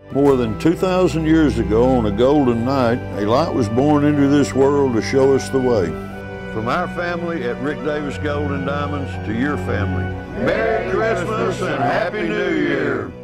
More than 2,000 years ago, on a golden night, a light was born into this world to show us the way. From our family at Rick Davis Gold and Diamonds to your family, Merry Christmas and Happy New Year!